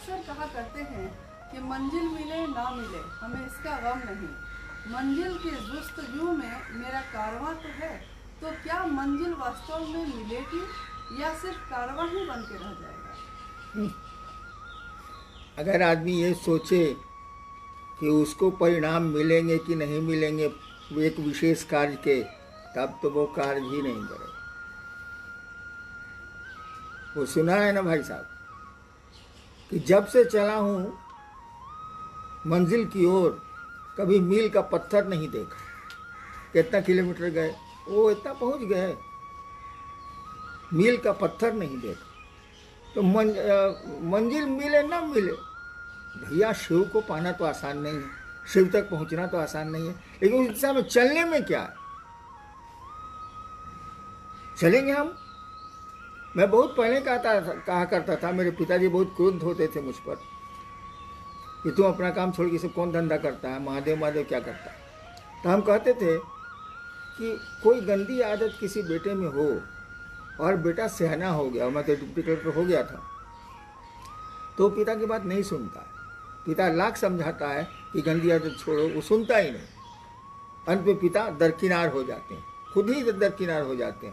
अक्सर कहा करते हैं कि मंजिल मिले ना मिले हमें इसका गम नहीं, मंजिल की जुस्तजू में मेरा कारवां तो है। तो क्या मंजिल वास्तव में मिलेगी या सिर्फ कारवां ही बन के रह जाएगा? अगर आदमी ये सोचे कि उसको परिणाम मिलेंगे कि नहीं मिलेंगे एक विशेष कार्य के, तब तो वो कार्य ही नहीं करे। वो सुना है ना भाई साहब कि जब से चला हूं मंजिल की ओर कभी मील का पत्थर नहीं देखा। कितना किलोमीटर गए, वो इतना पहुंच गए, मील का पत्थर नहीं देखा। तो मंजिल मिले ना मिले, भैया शिव को पाना तो आसान नहीं है, शिव तक पहुंचना तो आसान नहीं है, लेकिन उस दिशा में चलने में क्या है? चलेंगे हम। मैं बहुत पहले कहा करता था, मेरे पिताजी बहुत क्रोध होते थे मुझ पर कि तुम अपना काम छोड़ के सब कौन धंधा करता है, महादेव महादेव क्या करता है। तो हम कहते थे कि कोई गंदी आदत किसी बेटे में हो और बेटा सयाना हो गया, मैं तो डिप्टी कलेक्टर हो गया था, तो पिता की बात नहीं सुनता है। पिता लाख समझाता है कि गंदी आदत छोड़ो, वो सुनता ही नहीं। अंत में पिता दरकिनार हो जाते हैं, खुद ही दरकिनार हो जाते हैं,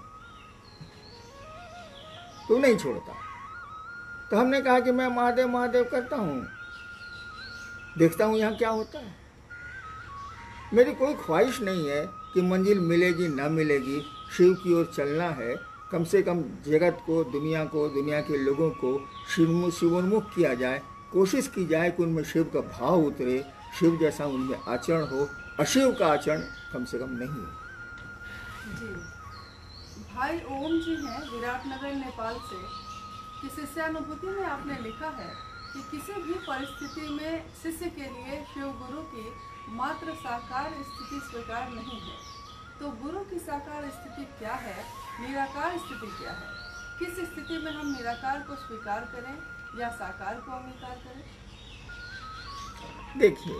तो नहीं छोड़ता। तो हमने कहा कि मैं महादेव महादेव करता हूँ, देखता हूँ यहाँ क्या होता है। मेरी कोई ख्वाहिश नहीं है कि मंजिल मिलेगी ना मिलेगी, शिव की ओर चलना है। कम से कम जगत को, दुनिया के लोगों को शिवोन्मुख किया जाए, कोशिश की जाए कि उनमें शिव का भाव उतरे, शिव जैसा उनमें आचरण हो, अशिव का आचरण कम से कम नहीं है। जी, भाई ओम जी हैं विराटनगर नेपाल से, कि शिष्यानुभूति में आपने लिखा है कि किसी भी परिस्थिति में शिष्य के लिए शिव गुरु की मात्र साकार स्थिति स्वीकार नहीं है। तो गुरु की साकार स्थिति क्या है, निराकार स्थिति क्या है? किस स्थिति में हम निराकार को स्वीकार करें या साकार को अंगीकार करें? देखिए,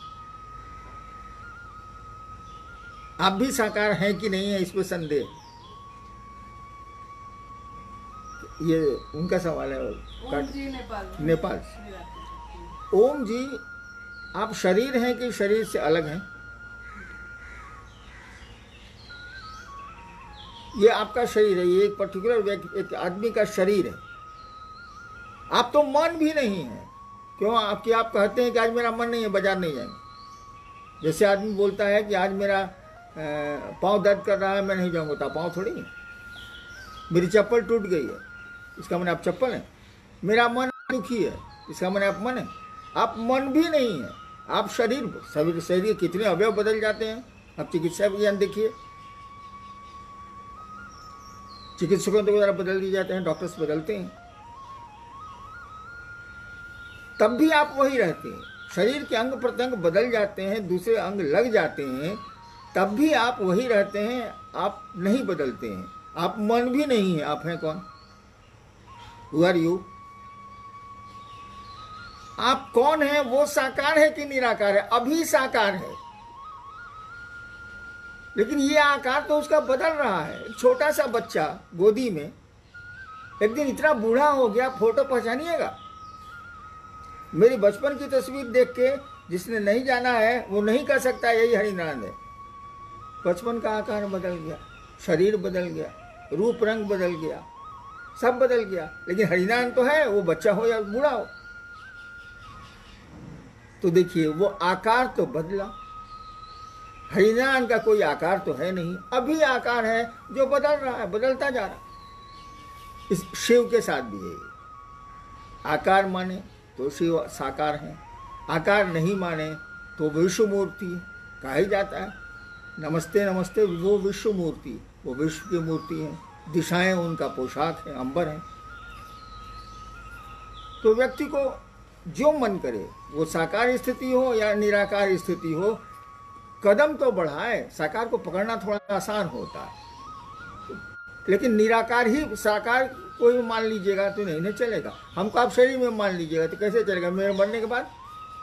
आप भी साकार हैं कि नहीं है, इस पर संदेह, ये उनका सवाल है। ओम जी नेपाल से। ओम जी, आप शरीर हैं कि शरीर से अलग हैं? ये आपका शरीर है, ये एक पर्टिकुलर एक आदमी का शरीर है। आप तो मन भी नहीं है। क्यों? आपकी आप कहते हैं कि आज मेरा मन नहीं है, बाजार नहीं जाएंगे। जैसे आदमी बोलता है कि आज मेरा पाँव दर्द कर रहा है, मैं नहीं जाऊंगा, तो पाँव थोड़ी है। मेरी चप्पल टूट गई है, इसका मन आप चप्पल है। मेरा मन दुखी है, इसका मन आप मन है। आप मन भी नहीं है, आप शरीर। शरीर कितने अवयव बदल जाते हैं, आप चिकित्सा विज्ञान देखिए, चिकित्सकों द्वारा बदल दिए जाते हैं, डॉक्टर्स बदलते हैं, तब भी आप वही रहते हैं। शरीर के अंग प्रत्यंग बदल जाते हैं, दूसरे अंग लग जाते हैं, तब भी आप वही रहते हैं, आप नहीं बदलते हैं। आप मन भी नहीं है, आप हैं कौन? Who are you? आप कौन है? वो साकार है कि निराकार है? अभी साकार है, लेकिन ये आकार तो उसका बदल रहा है। एक छोटा सा बच्चा गोदी में एक दिन इतना बूढ़ा हो गया, फोटो पहचानिएगा। मेरी बचपन की तस्वीर देख के जिसने नहीं जाना है वो नहीं कह सकता यही हरिनारायण है। बचपन का आकार बदल गया, शरीर बदल गया, रूप रंग बदल गया, सब बदल गया, लेकिन हरिनारायण तो है, वो बच्चा हो या बूढ़ा हो। तो देखिए, वो आकार तो बदला, हरिनारायण का कोई आकार तो है नहीं, अभी आकार है जो बदल रहा है, बदलता जा रहा है। इस शिव के साथ भी है, आकार माने तो शिव साकार है, आकार नहीं माने तो विश्व मूर्ति है। कहा ही जाता है नमस्ते नमस्ते वो विश्व मूर्ति, वो विश्व की मूर्ति है, दिशाएं उनका पोशाक है, अंबर है। तो व्यक्ति को जो मन करे, वो साकार स्थिति हो या निराकार स्थिति हो, कदम तो बढ़ाए। साकार को पकड़ना थोड़ा आसान होता है, लेकिन निराकार ही साकार कोई मान लीजिएगा तो नहीं चलेगा। हमको आप शरीर में मान लीजिएगा तो कैसे चलेगा? मेरे मरने के बाद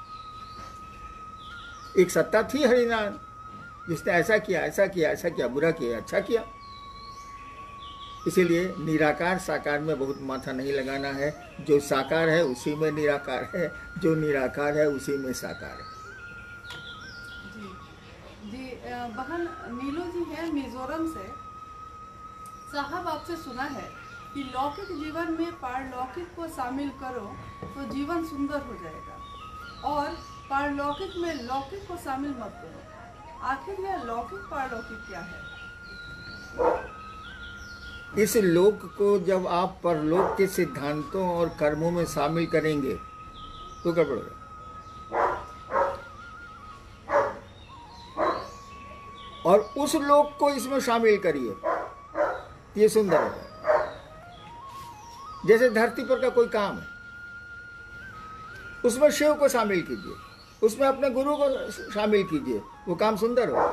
एक सत्ता थी हरिनारायण, जिसने ऐसा किया, ऐसा किया, ऐसा किया, बुरा किया, अच्छा किया। इसीलिए निराकार साकार में बहुत माथा नहीं लगाना है। जो साकार है उसी में निराकार है, जो निराकार है उसी में साकार है। जी जी, बहन नीलू जी हैं मिजोरम से। साहब, आपसे सुना है कि लौकिक जीवन में पारलौकिक को शामिल करो तो जीवन सुंदर हो जाएगा, और पारलौकिक में लौकिक को शामिल मत करो। आखिर यह लौकिक पारलौकिक क्या है? इस लोक को जब आप परलोक के सिद्धांतों और कर्मों में शामिल करेंगे तो गड़बड़ है। और उस लोक को इसमें शामिल करिए, ये सुंदर है। जैसे धरती पर का कोई काम है, उसमें शिव को शामिल कीजिए, उसमें अपने गुरु को शामिल कीजिए, वो काम सुंदर हो।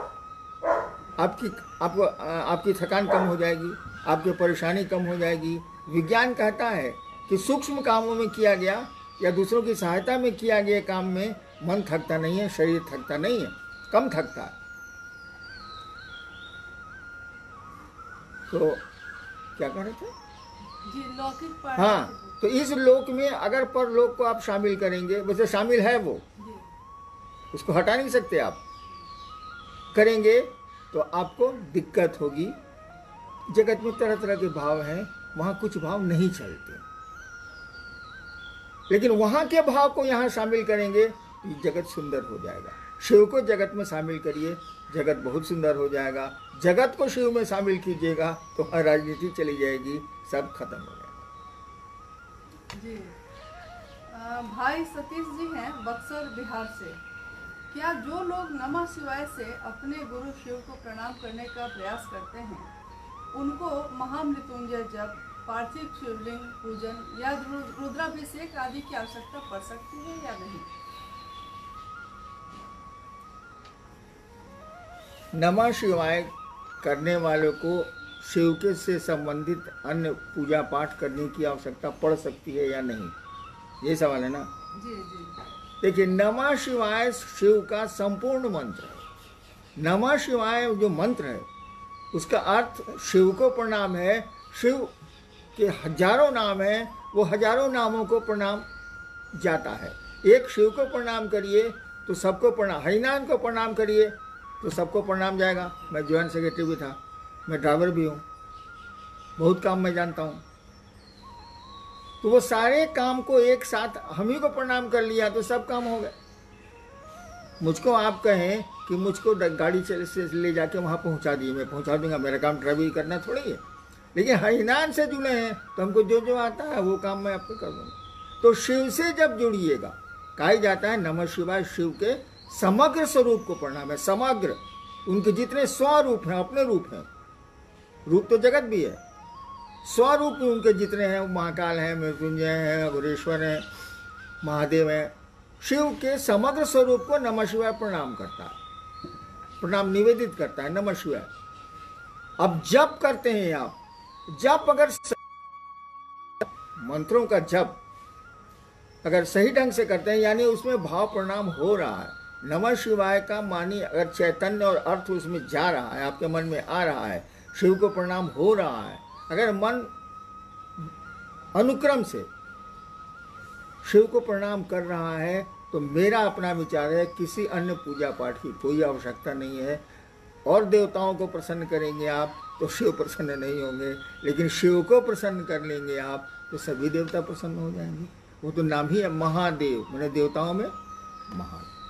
आपकी थकान कम हो जाएगी, आपकी परेशानी कम हो जाएगी। विज्ञान कहता है कि सूक्ष्म कामों में किया गया या दूसरों की सहायता में किया गया काम में मन थकता नहीं है, शरीर थकता नहीं है, कम थकता है। तो क्या कह रहे थे जी? लौकिक हाँ, तो इस लोक में अगर परलोक को आप शामिल करेंगे, वैसे शामिल है वो, उसको हटा नहीं सकते आप, करेंगे तो आपको दिक्कत होगी। जगत में तरह तरह के भाव हैं, वहां कुछ भाव नहीं चलते, लेकिन वहां के भाव को यहां शामिल करेंगे तो जगत सुंदर हो जाएगा। शिव को जगत में शामिल करिए, जगत बहुत सुंदर हो जाएगा। जगत को शिव में शामिल कीजिएगा तो राजनीति चली जाएगी, सब खत्म हो जाएगा। जी, भाई सतीश जी हैं बक्सर बिहार से। क्या जो लोग नमः शिवाय से अपने गुरु शिव को प्रणाम करने का प्रयास करते हैं, उनको महामृत्युंजय जप, पार्थिव शिवलिंग पूजन या रुद्राभिषेक आदि की आवश्यकता पड़ सकती है या नहीं? नमः शिवाय करने वालों को शिव के से संबंधित अन्य पूजा पाठ करने की आवश्यकता पड़ सकती है या नहीं, ये सवाल है ना? जी जी। देखिए, नमः शिवाय शिव का संपूर्ण मंत्र है। नमः शिवाय जो मंत्र है उसका अर्थ शिव को प्रणाम है। शिव के हजारों नाम हैं, वो हजारों नामों को प्रणाम जाता है। एक शिव को प्रणाम करिए तो सबको प्रणाम, हरिनाम को प्रणाम करिए तो सबको प्रणाम जाएगा। मैं ज्वाइंट सेक्रेटरी भी था, मैं ड्राइवर भी हूँ, बहुत काम मैं जानता हूँ। तो वो सारे काम को एक साथ हम ही को प्रणाम कर लिया तो सब काम हो गए। मुझको आप कहें कि मुझको गाड़ी से ले जाके वहाँ पहुँचा दिए, मैं पहुँचा दूंगा, मेरा काम ड्राइवरी करना थोड़ी है। लेकिन हरिनाम से जुड़े हैं तो हमको जो जो आता है वो काम मैं आपको कर दूंगा। तो शिव से जब जुड़िएगा, कहा जाता है नमः शिवाय शिव के समग्र स्वरूप को प्रणाम है। समग्र, उनके जितने स्वरूप हैं, अपने रूप हैं, रूप तो जगत भी है, स्वरूप उनके जितने हैं, महाकाल हैं, मृत्युंजय हैं, अघोरेश्वर हैं, महादेव हैं, शिव के समग्र स्वरूप को नमः शिवाय प्रणाम करता है, प्रणाम निवेदित करता है नमः शिवाय। अब जप करते हैं आप, जप अगर मंत्रों का जप अगर सही ढंग से करते हैं, यानी उसमें भाव प्रणाम हो रहा है, नमः शिवाय का मानी अगर चैतन्य और अर्थ उसमें जा रहा है, आपके मन में आ रहा है, शिव को प्रणाम हो रहा है, अगर मन अनुक्रम से शिव को प्रणाम कर रहा है, तो मेरा अपना विचार है किसी अन्य पूजा पाठ की कोई आवश्यकता नहीं है। और देवताओं को प्रसन्न करेंगे आप तो शिव प्रसन्न नहीं होंगे, लेकिन शिव को प्रसन्न कर लेंगे आप तो सभी देवता प्रसन्न हो जाएंगे। वो तो नाम ही है महादेव, मैंने देवताओं में महादेव।